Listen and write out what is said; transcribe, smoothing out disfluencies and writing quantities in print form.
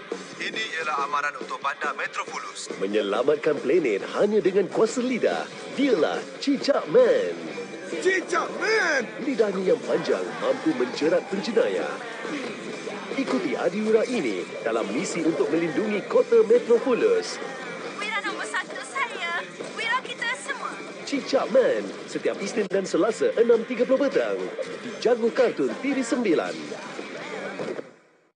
Ini ialah amaran untuk bandar Metropolis. Menyelamatkan planet hanya dengan kuasa lidah. Dialah Cicak Man. Cicak Man! Lidahnya yang panjang mampu menjerat penjenayah. Ikuti Adiwira ini dalam misi untuk melindungi kota Metropolis. Wira nombor 1 saya. Wira kita semua. Cicak Man, setiap Isnin dan Selasa 6.30 petang. Di Jago Kartun TV 9.